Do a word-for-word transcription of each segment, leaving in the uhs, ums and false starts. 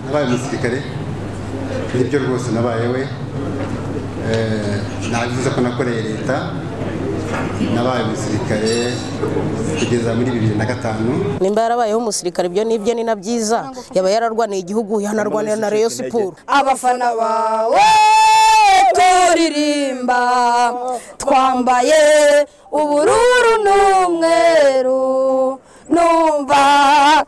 nabaye umusirikare nibyo rwose nabaye we navuze ko nakoreye leta nabaye umusirikare kugeza muri bibiri na gatanu. Nimba yarabayeho umusirikare ibyo nibyo ni nabyiza, yaba yararwaniye igihugu yanarwanira na Rayon Sport. Abafana bawe turirimba twambaye ubururu n'umweru numva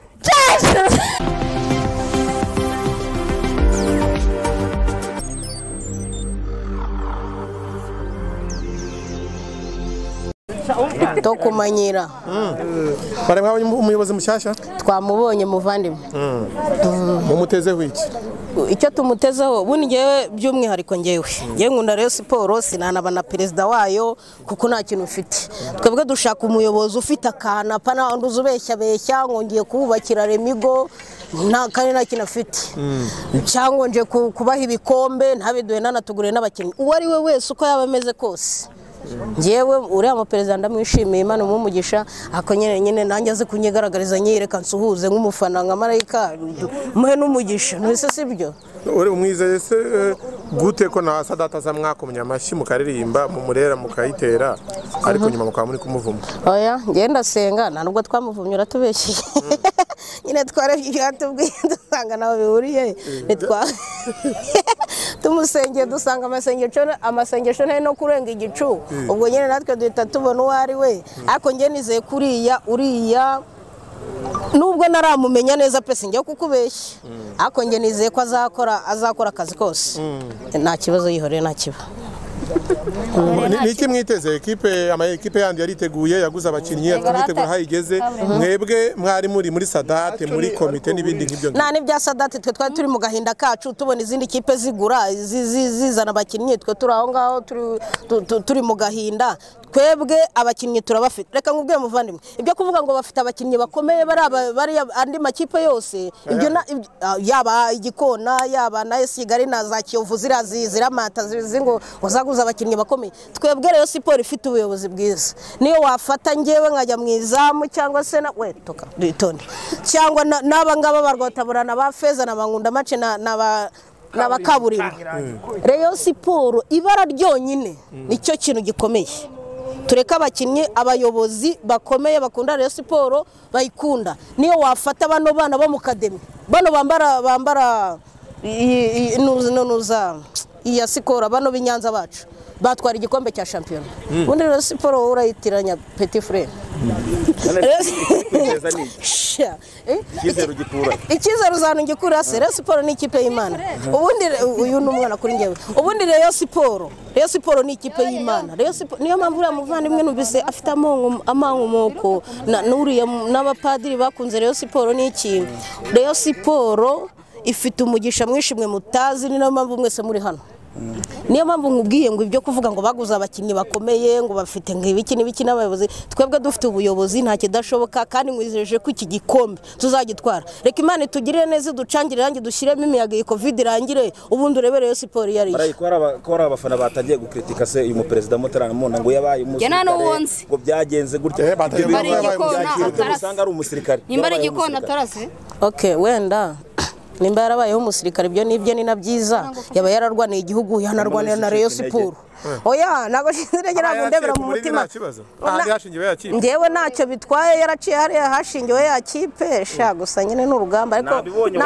to kumanyira bare mwabonye umuyobozi mushyashya twamubonye muvandimwe mumutezeho iki icyo tumutezeho bundi ngewe by'umwihariko ngewe ngewe nkunda Rayon Sport sinanaba na perezida wayo kuko nta kintu ufite twebwe dushaka umuyobozi ufite akana pana nduzubeshya beshya ngongiye kubakira Remigo nta kandi nta kintu afite cyangwa nje kubaha ibikombe ntabiduhe nanatugure n'abakinnyi uwo ari we wese uko yaba ameze kose ngewe uriya mu perezida ndamwishimiye Imana umumugisha ako nyene nyene nanjye aze kunyigaragariza nyereka nsuhuze nk'umufana nka Marayika muhe n'umugisha nese sibyo uri umwizeye se gute ko na Sadata za mwakomye amashyi mukaririmba mu murera mukayitera ariko nyuma mukaba muri kumuvuma oya ngenda senga nta nubwo twamuvumye uratubeshye nyine twarebye yatubwiye dusanga nawe bihuriye nitwa tumusengeye dusanga amasengesho amasengesho nta no kurenga igicu ubwo nyine natwe duhita tubona uwo ari we ariko nge nizeye kuriya uriya nubwo naramumenya neza pese njye kukubeshya ariko nge nizeye ko azakora azakora akazi kose nta kibazo yihoreye nta kiba niki mwiteze ekipe ama ekipe yandi yariteguye yaguze abakinnyi yategura hayigeze mwebwe mwari muri muri Sadate muri komite nibindi nk'ibyo nta nibya Sadate twe twari turi mu gahinda kacu tubona izindi kipe zigura zizana abakinnyi twe turi aho ngaho turi mu gahinda twebwe abakinnyi turabafite reka nkubwiye muvandimwe ibyo kuvuga ngo bafite abakinnyi bakomeye bari andi makipe yose ibyo yaba igikona yaba na Kigali na za Kiyovu zirazi ziramata zizingo wazaguza abakinnyi bakomeye twebwe Rayon Sport ifite ubuyobozi bwiza niyo wafata ngewe nkajya mu izamu cyangwa se na we toka dutonde cyangwa naba ngaba barwataburana ba Feza na Bangunda mace na n'abakaburimbo Rayon Sport ibara ryonyine nicyo kintu gikomeye tureka abakinnyi abayobozi bakomeye bakunda Rayon Sport bayikunda niyo wafata bano bana bo mu kademi bano bambara bambara nuza iya Sikora bano binyanza bacu batwara igikombe cya champion ubundi Rayon Sport urayitiranya petit frère ikizero gikura ikizero uzana ngikura se Rayon Sport ni ikipe y'Imana ubundi uyu numwana kuri ngewe ubundi Rayon Sport Rayon Sport ni ikipe y'Imana Rayon Sport niyo mpamvu uriya muvandimwe numvise afite amongo amankomoko n'uriya n'abapadiri bakunze Rayon Sport ni iki Rayon Sport ifite umugisha mwishimwe mutazi ni nayo mpamvu mwese muri hano niyo mpamvu nkubwiye ngo ibyo kuvuga ngo baguza abakinnyi bakomeye ngo bafite ngibiki n'ibiki n'abayobozi twebwe dufite ubuyobozi nta kidashoboka kandi ngwizeje ko iki gikombe tuzagitwara reka Imana itugirire neza ducangire rangi dushyiremo imiyaga iyi Covid irangire ubundi urebere Rayon Sport yari ko ari abafana batagiye gukritika se uyu mu perezida Mutarama muna ngo yabaye umusirikare ngo byagenze gutya usanga ari umusirikare nimba ari igikona atarase okay wenda nimba yarabayeho umusirikare ibyo nibyo ni nabyiza yaba yararwaniye igihugu yanarwanira na Rayon Sport oya nago shinzirengera ngo ndebera mu mutima ngewe ntacyo bitwaye yaraciye hariya hashingiwe ya kipe sha gusa nyine n'urugamba ariko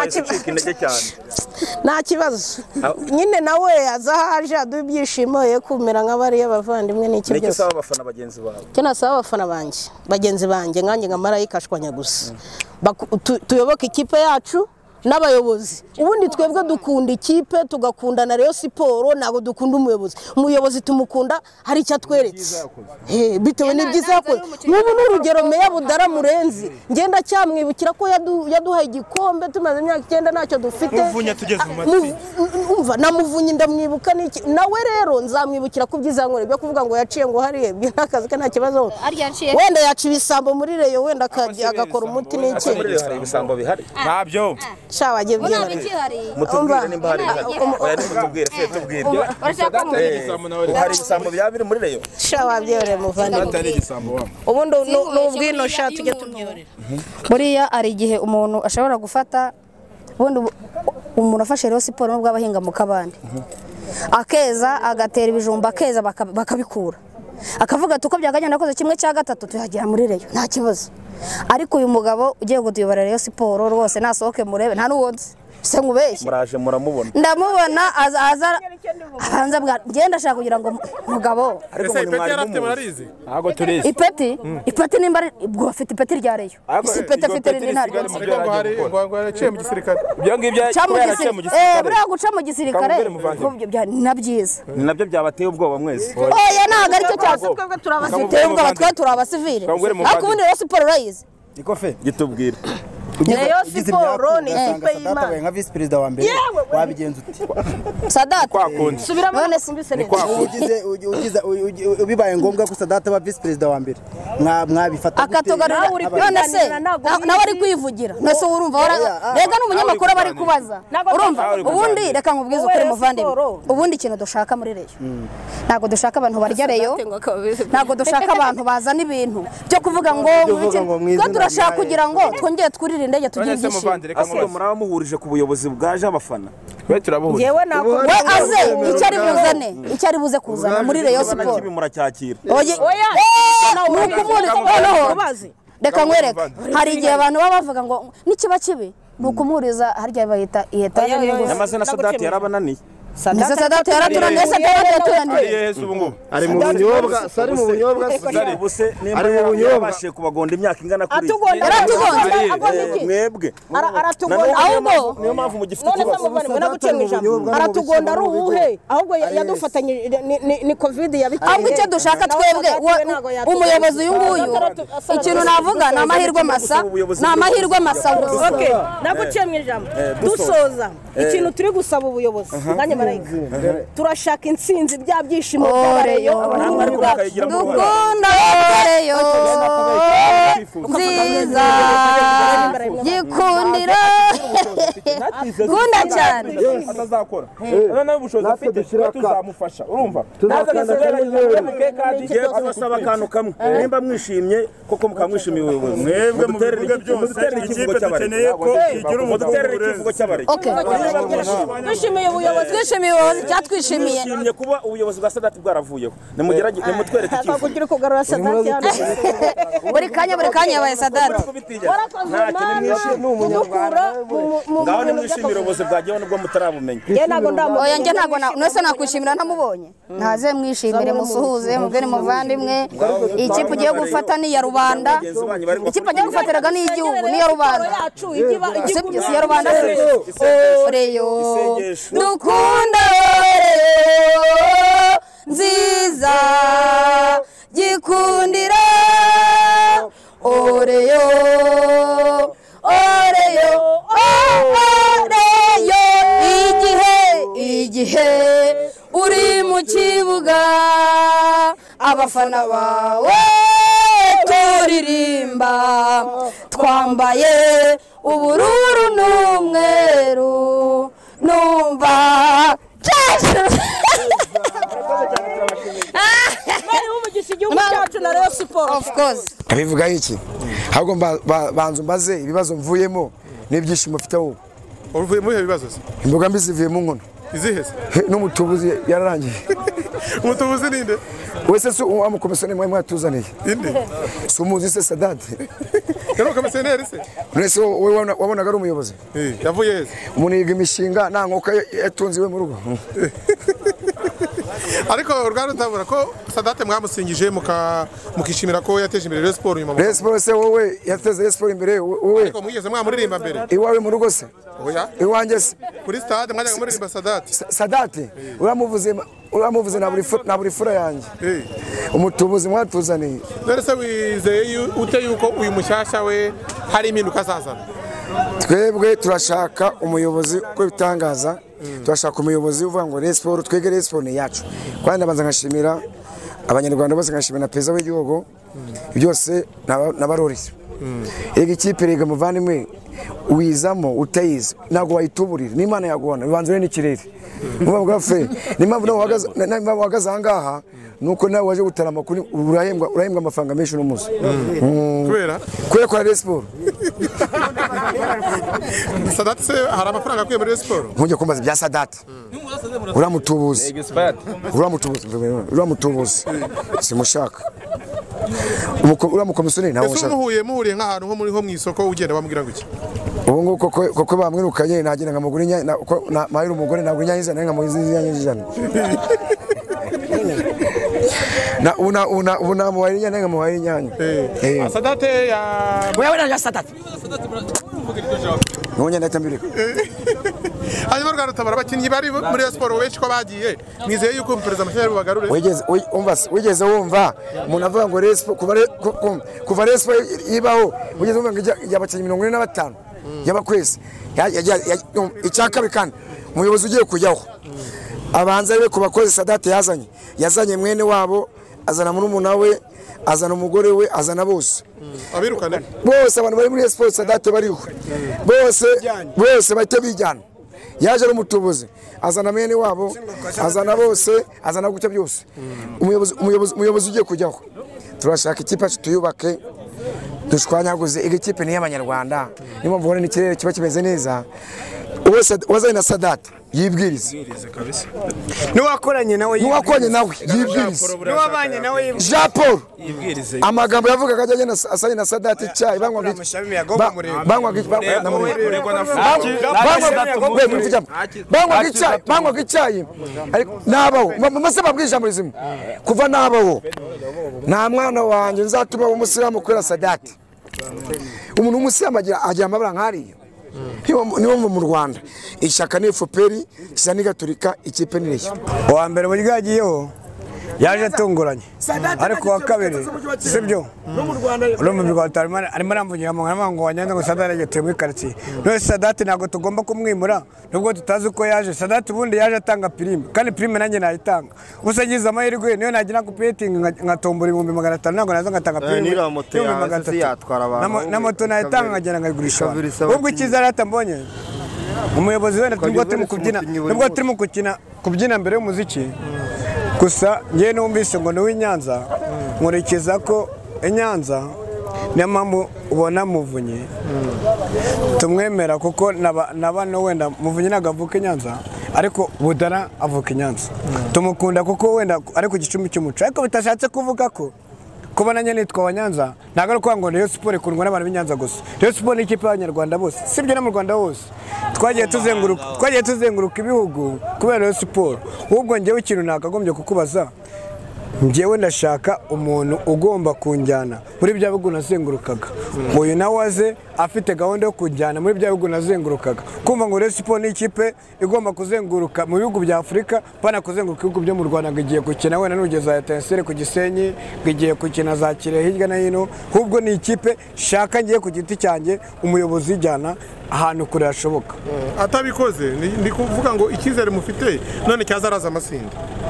nta kibazo nyine nawe azahaje adu ibyishimo ye kumera nk'abari y'abavandimwe n'iki byose n'iki saba abafana bagenzi bawe cyo nasaba abafana banjye bagenzi banjye nkanjye nka Marayika ashwanya gusa tuyoboke ikipe yacu n'abayobozi ubundi twebwe dukunda ikipe tugakunda na Rayon Sport nago dukunda umuyobozi umuyobozi tumukunda hari icyo atweretse eh bitewe n'ibyiza yakoze n'ubu n'urugero Meya Budara Murenzi ngenda cyamwibukira ko yaduhaye igikombe tumaze imyaka icyenda ntacyo dufite umva namuvunye ndamwibuka niki nawe rero nzamwibukira ku byiza nkore byo kuvuga ngo yaciye ngo hariye by'akazi ka nta kibazo wenda yaci ibisambo muri Rayon wenda agakora umuti n'iki hari ibisambo bihari ntabyo shawa agiye byihari mutubwire nimba hari oya nimutubwire se tubwire hari ibisambo byabiri muri Rayon shawa byihore muvandi atari igisambo wa ubundi n'ubwino sha tujye tumyorera buriya ari igihe umuntu ashobora gufata ubundi umuntu afashe rero siporo nubwo abahinga mu kabande akeza agatera ibijumba akeza bakabikura akavuga ati uko byaganya nakoze kimwe cya gatatu tuhagera muri reyo nta kibazo ariko uyu mugabo ugiye kutuyobora reyo siporo rwose nasohoke murebe nta n'uwonzi se nkubeshye muraje muramubona ndamubona aza aza abanza bwa ngenda shaka kugira ngo mugabo ariko ipeti yarafite murarizi ntago turizi ipeti ipeti nimba ubwo afite ipeti rya reyo isi ipeti afite rindi ntari ngo hari ngo yaciye mu gisirikare ibyo ngibyo yaciye mu gisirikare eh buriya guca mu gisirikare nabyiza ni nabyo byabateye ubwoba mwese oya ntago aricyo cyase twebwe turabasiteye ubwoba twe turabasivile ariko ubundi rero siporo urayizi niko fe gitubwira Reyo siporo ni ikipe y'Imana nka vice president wa mbere wabigenza uti Sadat subiramo none simbise neza ugize ugize ubibaye ngombwa ko Sadat aba vice president wa mbere mwabifata akatogarura none se nawe ari kwivugira nese urumva rega n'umunyamakuru bari kubaza urumva ubundi reka nkubwize ukuri muvandimwe ubundi ikintu dushaka muri reyo ntago dushaka abantu barya reyo ntago dushaka abantu bazana ibintu byo kuvuga ngo ko turashaka kugira ngo twongere twurire indege tugiye ibyishimo ahubwo muraba muhurije ku buyobozi bwaje abafana we turabuhuje yewe nako we aze icyo ari buzane icyo ari buze kuzana muri reyo siporo kibi muracyakira oya nukumuriza reka nkwereke hari igihe abantu baba bavuga ngo nikiba kibi nukumuriza harya bayita iheta n'amaze na Sadat yarabananiye Nisa Sadat yaraturaniye Sadat yaraturaniye ari mu bunyobwa sari mu bunyobwa buse nimba yabashe kubagonda imyaka ingana kuri mwebwe aratugonda ahubwo niyo mpamvu mu gifite ikibazo aratugonda ari uwuhe ahubwo yadufatanye ni covid yabiteye ahubwo icyo dushaka twebwe umuyobozi uyu nguyu ikintu navuga ni amahirwe masa ni amahirwe masa okay naguciye mu ijambo dusoza ikintu turi gusaba ubuyobozi turashaka intsinzi bya byishimo by'abareyo dukunda reyo nziza gikundira gunda cyane atazakora nawe ubushobozi afite tuzamufasha urumva turasaba akantu kamwe nimba mwishimye koko mukamwishimiye ubuyobozi mwebwe mu bigo byose ikipe dukeneye ko igira umuduterera cy'abareyo twishimiye ubuyobozi twishimiye ubuyobozi cyatwishimiye twishimiye kuba ubuyobozi bwa Sadat bwaravuyeho nimugerageze nimutwereke ikivu kugira kugarura Sadat hano buri kanya buri kanya yabaye Sadat nta kintu mwishimiye n'umunyarwanda ngaho nimwishimire ubuyobozi bwagiyeho nubwo mutarabumenya oya njye ntago nese nakwishimira ntamubonye ntaze mwishimire musuhuze mubwire muvandimwe ikipe ugiye gufata ni ya rubanda ikipe agiye gufatiraga ni igihugu ni ya rubanda si ya rubanda reyo dukunda reyo nziza gikundira oreyo oreyo oreyo igihe igihe uri mu kibuga abafana bawe turirimba twambaye ubururu n'umweru numva of course abivuga iki ahubwo banzu mbaze ibibazo mvuyemo n'ibyishimo mfite wowe uvuye muri ibibazo se imboga mbi zivuye mu nkono izihese n'umutubuzi yararangiye umutubuzi ninde wese se amukomisiyoni mwe mwatuzaniye inde si umuzi se Sadat yari komisiyoneri se nese wowe wabonaga ari umuyobozi eh yavuye hese umuntu yiga imishinga nta nkoka yatunze iwe mu rugo ariko urwara utabura ko Sadat mwamusingije mukishimira ko yateje imbere sport nyuma mu sport se wowe yateze sport imbere wowe ariko mwigeze mwamuririmba mbere iwawe mu rugo se oya iwanjye se kuri stade mwajyaga muririmba Sadat Sadat uramuvuze uramuvuze na buri na buri fura yanjye umutubuzi mwatuzaniye none se wizeye ute yuko uyu mushyashya we hari impinduka azazana twebwe turashaka umuyobozi uko bitangaza turashaka umuyobozi uvuga ngo Sport twegere Sport yacu kandi abanza ngashimira abanyarwanda bose ngashimira na perezida w'igihugu byose nabarorisi ega ikipe rega muvandimwe wizamo utayizi ntabwo wayituburira n'Imana yagubona bibanzwe n'ikirere uvuga fe n'impamvu nawe uhagaze n'impamvu uhagaze aha ngaha nuko nawe waje gutara amakuru urahembwa urahembwa amafaranga menshi n'umuzi kubera kubera kwa Rayon Sport Sadat se hari amafaranga akuye muri Rayon Sport nkujye kumbaza bya Sadat uramutubuza uramutubuza uramutubuza simushaka uramukomisiyoneri ntawe ushaka ese muhuye muhuriye nk'ahantu nko muri ho mu isoko ugenda bamubwira ngo iki ubu ngubu koko koko bamwirukanye nagenda nkamugura inyanya mahira umugore ntabwo inyanya izana nkamuhiza inyanya ijana na una una una muhira inyanya nkamuhira inyanya eh Sadate ya wewe na Sadate Nonye natambirika hanyuma rwa rutabara abakinnyi bari muri siporo benshi ko bagiye mwizeye yuko perezida Mushyari bubagarure wigeze umva wigeze wumva umuntu avuga ngo respo kuva respo ibaho wigeze wumva ngo yabakinnyi mirongo ine na batanu yabakwese icyaka kandi umuyobozi ugiye kujyaho abanza rero kubakoze Sadate yazanye yazanye mwene wabo azana muri umuna we azana umugore we azana bose abirukane bose abantu bari muri sport Sadate bariho bose bose bahite bijyana yaje n'umutubuzi azana mwene wabo azana bose azana gucya byose umuyobozi umuyobozi umuyobozi ugiye kujyaho turashaka ikipe tuyubake dushwanyaguze igikipe ni y'abanyarwanda niyo mvubona n'ikirere kiba kimeze neza wose wazanye na Sadate yibwiriza kabisa niwakoranye nawe niwakoranye nawe yibwiriza niwabanye nawe Jean Paul yibwiriza amagambo yavuga kajya na asanye na Sadate cyayi bangwa bangwa bangwa icyayi bangwa icyayi nabaho mase babwije murizimo kuva nabaho nta mwana wanjye nzatuma umusiramu kwera Sadate umuntu umusiramu agira agira amabara nkariyo niwo mu Rwanda ishaka ni F P R isa ni Gatolika ikipe ni reshya wa mbere buryo yagiyeho yaje atunguranye ariko wa kabiri sibyo no mu Rwanda arimo aramvugira mu nkama ngo wanyanda ngo Sadate yagiye muri quartier no Sadate ntago tugomba kumwimura nubwo tutazi ko yaje Sadate ubundi yaje atanga prime kandi prime nanjye nayitanga usagize amahirwe niyo nagira ku petting nkatombora ibihumbi magana atanu ntabwo nazo ngatanga prime na moto nayitanga nkagenda nkayigurisha ubwo ikizara atambonye umuyobozi wenda tubwo turimo kubyina nubwo turimo gukina kubyina mbere y'umuziki gusa ngiye numvise ngo ni Nyanza nkurikiza ko Nyanza niyo mpamvu ubona Muvunyi tumwemera kuko nabano wenda Muvunyi ntabwo avuka Nyanza ariko Budara avuka Nyanza tumukunda kuko wenda ari ku gicumbi cy'umuco ariko bitashatse kuvuga ko kuba nanye nitwa Abanyanza ntabwo ari kuvuga ngo Rayon Sport ikundwa n'abantu b'Inyanza gusa Rayon Sport ni ikipe y'Abanyarwanda bose sibyo no mu Rwanda hose twagiye tuzenguruka twagiye tuzenguruka ibihugu kubera Rayon Sport ubwo ngewe ikintu nakagombye kukubaza ngewe ndashaka umuntu ugomba kunjyana muri bya bihugu nazengurukaga uyu nawe waze afite gahunda yo kunjyana muri bya bihugu nazengurukaga kumva ngo Rayon Sport ni ikipe igomba kuzenguruka mu bihugu bya Afurika pana kuzenguruka ibihugu byo mu Rwanda ngiye gukina wenda n'ugeza ya Tensere ku Gisenyi ngiye gukina za Kirehe hirya na hino ahubwo ni ikipe shaka ngiye ku giti cyanjye umuyobozi ijyana ahantu kure hashoboka atabikoze ndi kuvuga ngo ikizere mufite none cyazaraza amasinda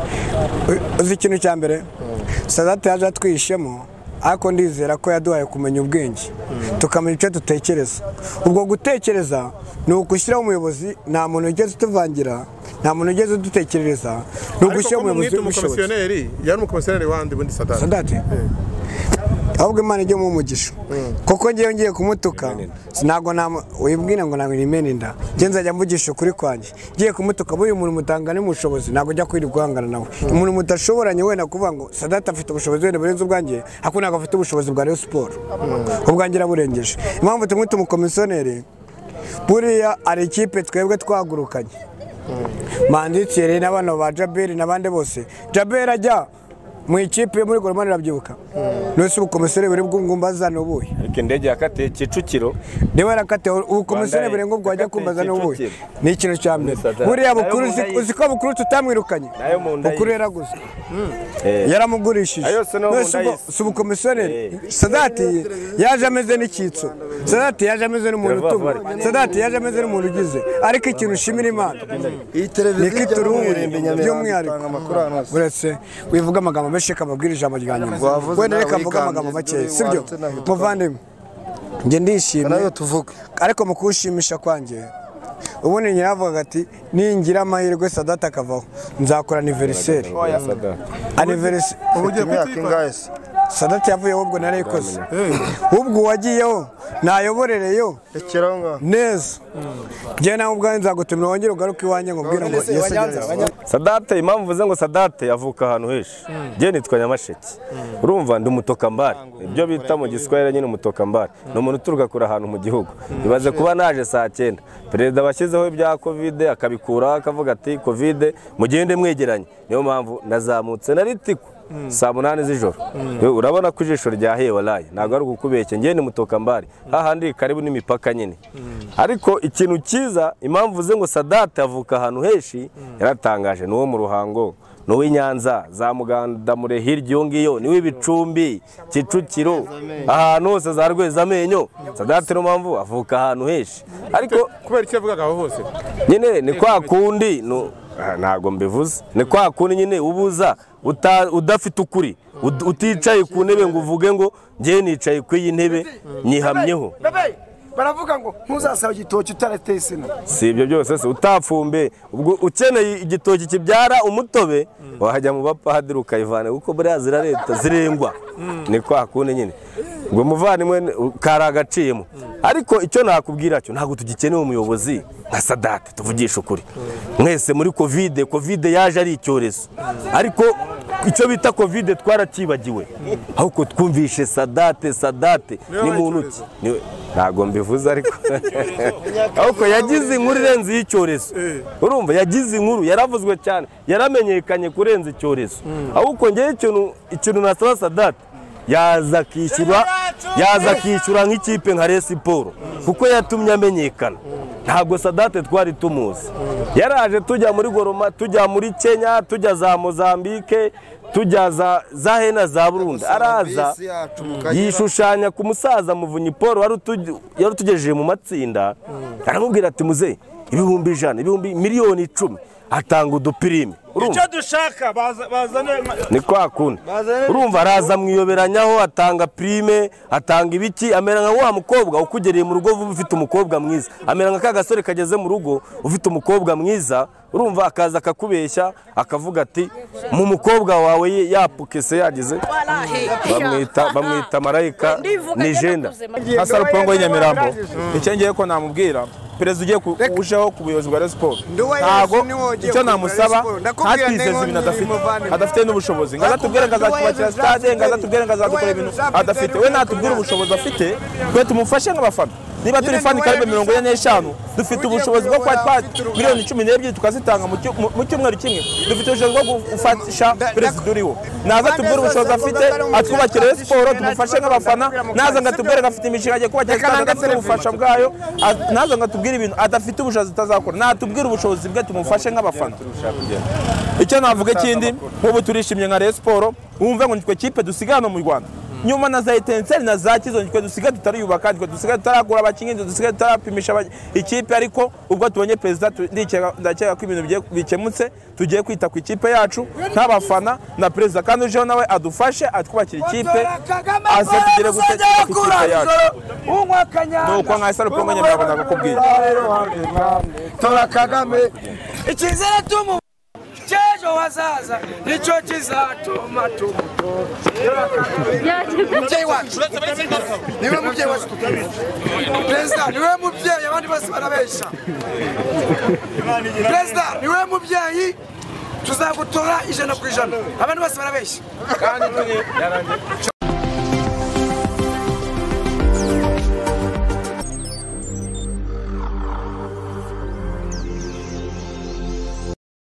uzi ikintu cya mbere Sadate yaje atwishemo ariko ndizera ko yaduhaye kumenya ubwenge tukamenya icyo dutekereza ubwo gutekereza ni ugushyiraho umuyobozi nta muntu ugeze utuvangira nta muntu ugeze udutekerereza ni ugushyiraho umuyobozi w'umukomisiyoneri yari umukomisiyoneri wandi bundi Sadate Sadate ahubwo Imana ijye mu mugisha kuko ngiye ngiye kumutuka sinago na wibwira ngo ntabwo nimene inda nge nzajya mvugisha ukuri kwanjye ngiye kumutuka buri muntu mutangane mu bushobozi ntabwo ujya kwiri guhangana nawe umuntu mutashoboranye wenda kuvuga ngo Sadate afite ubushobozi wenda burenze ubwanjye ariko ntabwo afite ubushobozi bwa Rayon Sport ubwanjye araburengeje impamvu tumwita umukomisiyoneri buriya ari ikipe twebwe twagurukanye Manditsire n'abana ba Jaberi n'abandi bose Jaberi ajya mu ikipe muri Goromani rabyibuka nose ubukomisiyoneri buri bwungumbaza n'ubuye ariko indege yakate Kicukiro niwe yarakate ubukomisiyoneri buri ngo bwajya kumbaza n'ubuye ni ikintu cya mbere buriya bukuru uziko bukuru tutamwirukanye bukuru yaraguze yaramugurishije nose ubukomisiyoneri Sadate yaje ameze n'ikitso Sadate yaje ameze n'umuntu utumva Sadate yaje ameze n'umuntu ugize ariko ikintu ushimira Imana iyi televiziyo iturumuri by'umwihariko uretse wivuga amagambo menshi kababwira ijambo ryanyu wenda reka mvuga amagambo make sibyo muvandimwe njye ndishimye nayo tuvuga ariko mu kushimisha kwanjye ubundi nyiravuga ati ningira amahirwe Sadate akavaho nzakora anniversaire anniversaire ubu ugiye kwitwa Sadate yavuyeho ubwo narayikoze ubwo wagiyeho nayoborereyo neza njye nawe ubwanjye nzagutumira wongere ugaruke iwanjye ngubwire ngo yesegereze Sadate impamvu uvuze ngo Sadate avuka ahantu henshi njye nitwa Nyamasheke urumva ndi umutokambari ibyo bita mu Giswahili nyine umutokambari ni umuntu uturuka kure ahantu mu gihugu bibaze kuba naje saa cyenda perezida bashyizeho ibya covid akabikura akavuga ati covid mugende mwegeranye niyo mpamvu nazamutse na ritiko saa munani z'ijoro urabona ko ijisho ryahiye walayi ntabwo ari ukukubeshya njye ni mutokambari hahandi karibu n'imipaka nyine ariko ikintu cyiza impamvu uvuze ngo Sadate avuka ahantu henshi yaratangaje n'uwo mu Ruhango n'uw'i Nyanza za Mugandamure hirya iyo ngiyo niwe Bicumbi Kicukiro ahantu hose za Rwezamenyo Sadate no mpamvu avuka ahantu henshi ariko kubera icyo avugaga aho hose nyine ni kwa kundi no ntago mbivuze ni kwa kundi nyine ubuza udafite ukuri uticaye ku ntebe ngo uvuge ngo njye nicaye ku iyi ntebe nyihamyeho baravuga ngo ntuzasaba igitoki utarateye sena si ibyo byose se utapfumbe ubwo ukeneye igitoki kibyara umutobe wahajya mu bapadiri ukayivana kuko buriya zira leta zirengwa ni kwa kundi nyine ubwo muvandimwe kari agaciyemo ariko icyo nakubwira cyo ntabwo tugikeneye umuyobozi nka Sadate tuvugisha ukuri mwese muri covid covid yaje ari icyorezo ariko icyo bita covid twarakibagiwe ahubwo twumvishe Sadate Sadate ni muntu ki ntago mbivuze ariko ahubwo yagize inkuru irenze y'icyorezo urumva yagize inkuru yaravuzwe cyane yaramenyekanye kurenza icyorezo ahubwo ngeye ikintu ikintu nasaba Sadate yaza kishyura yaza kishyura nk'ikipe nka Rayon Sports kuko yatumye amenyekana ntabwo Sadate twari tumuzi yaraje tujya muri Goroma tujya muri Kenya tujya za Mozambique tujya za za hena za Burundi araza yishushanya ku musaza Muvunyi Paul wari tugejeje mu matsinda aramubwira ati muze ibihumbi ijana ibihumbi miliyoni icumi atanga udupirime icyo dushaka bazane ni kwa kundi urumva araza mwiyoberanyaho atanga prime atanga ibiki amera nka wa mukobwa ukugereye mu rugo ufite umukobwa mwiza amera nka kagasore kageze mu rugo ufite umukobwa mwiza urumva akaza akakubeshya akavuga ati mu mukobwa wawe yapukese yagize bamwita bamwita marayika ni jenda Hasaro Pongo y'Nyamirambo icyo ngiye ko namubwira perezida ugiye kujeho ku buyobozi bwa Rayon Sports ntago icyo namusaba ntatwizeze ibintu adafite adafite n'ubushobozi ngaza tubwire ngaza kubakira stade ngaza tubwire ngaza dukora ibintu adafite we natubwire ubushobozi afite twe tumufashe nk'abafana niba turi fani karibe mirongo ine n'eshanu dufite ubushobozi bwo kwa miliyoni cumi n'ebyiri tukazitanga mu cyumweru kimwe dufite ubushobozi bwo gufasha perezida uriho naza tubwire ubushobozi afite atwubakire Rayon Sports tumufashe nk'abafana naza ngatubwire gafite imishinga agiye kubakira stade gafite ubufasha bwayo naza ngatubwire ibintu adafite ubushobozi utazakora natubwire ubushobozi bwe tumufashe nk'abafana icyo navuga ikindi nk'ubu turishimye nka Rayon Sports wumve ngo nitwe kipe dusigana mu Rwanda nyuma na za Etincelle na za Kizo nitwe dusigaye tutariyubaka nitwe dusigaye tutaragura abakinyi dusigaye tutarapimisha ikipe ariko ubwo tubonye perezida ndakeka ko ibintu bikemutse tugiye kwita ku ikipe yacu nk'abafana na perezida kandi ujeho nawe adufashe atwubakira ikipe aze tugire gutegeka ku ikipe yacu nuko nka Hasaro Pongo y'Nyamirambo ndakubwira tora Kagame icyizere tumu Chejo wazaza nicho kizatuma tumuto mubyeyi wacu niwe mubyeyi wacu Perezida niwe mubyeyi abandi bose barabesha Perezida niwe mubyeyi tuzagutora ijana ku ijana abandi bose barabesha kandi